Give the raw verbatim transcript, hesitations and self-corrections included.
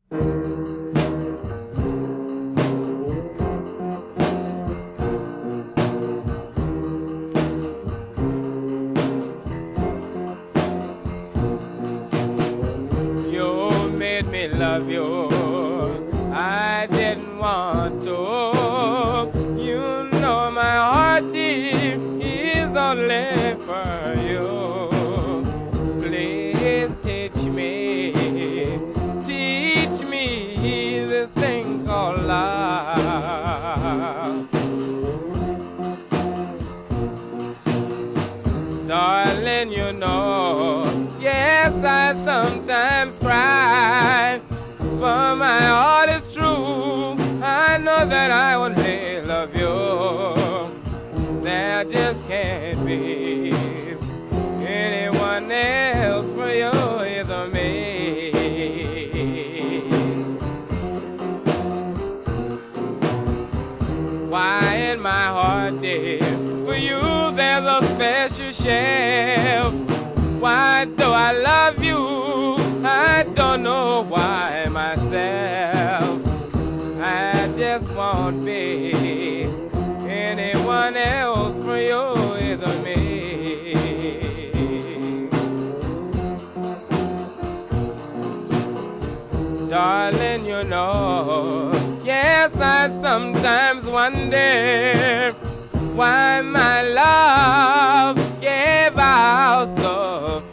You made me love you, I didn't want to. You know my heart deep is only for you. Please teach me, teach me this thing called love. Darling, you know, yes, I sometimes cry, but my heart is true. I know that I only love you. There just can't be anyone else for you, either me. Why in my heart, dear, for you there's a special shelf. Why do I love you? I don't know why myself. I just won't be anyone else for you, either me. Darling, you know, yes, I sometimes wonder why my love gave out so